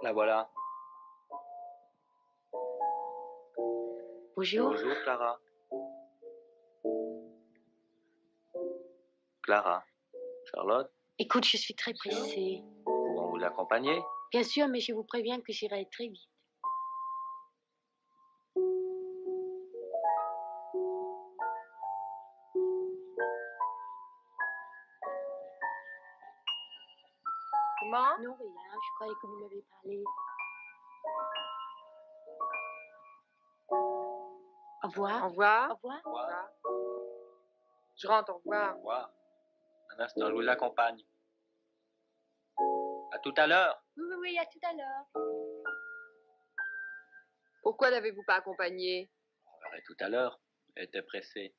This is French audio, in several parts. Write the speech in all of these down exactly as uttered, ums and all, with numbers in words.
La voilà. Bonjour. Bonjour, Clara. Clara. Charlotte, Écoute, je suis très pressée. pouvons vous accompagner? Bien sûr, mais je vous préviens que j'irai très vite. Comment? Non, rien, je croyais que vous m'avez parlé. Au revoir. Au revoir. Au revoir. Au revoir. Je rentre, au revoir. Au revoir. Un instant, je vous accompagne. À tout à l'heure. Oui, oui, oui, à tout à l'heure. Pourquoi n'avez-vous pas accompagné? On verrait tout à l'heure. Elle était pressée.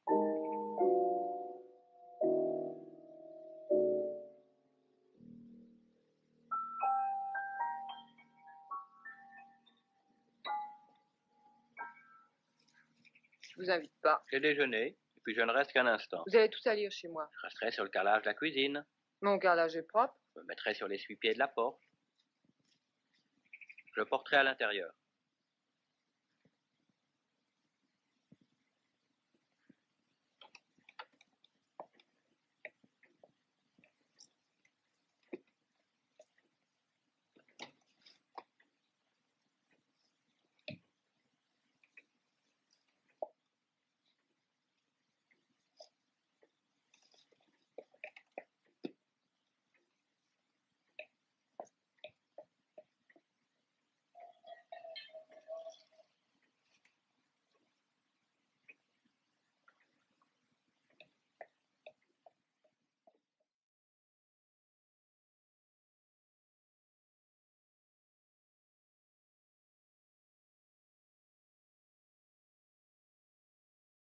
Je vous invite pas. J'ai déjeuné, et puis je ne reste qu'un instant. Vous allez tout salir chez moi. Je resterai sur le carrelage de la cuisine. Mon carrelage est propre. Je me mettrai sur l'essuie-pied de la porte. Je le porterai à l'intérieur.